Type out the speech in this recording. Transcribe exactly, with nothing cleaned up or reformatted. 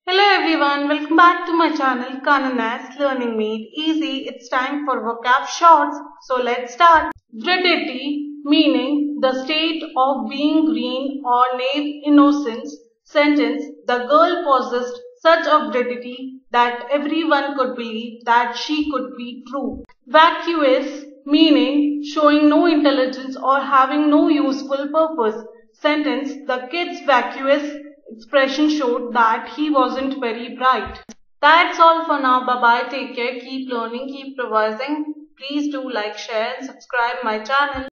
Hello everyone, welcome back to my channel Kananas Learning Made Easy. It's time for vocab shorts. So let's start. Gridity, meaning the state of being green or naive innocence. Sentence: the girl possessed such a gridity that everyone could believe that she could be true. Vacuous, meaning showing no intelligence or having no useful purpose. Sentence: the kid's vacuous expression showed that he wasn't very bright. That's all for now. Bye bye. Take care. Keep learning. Keep revising. Please do like, share, and subscribe my channel.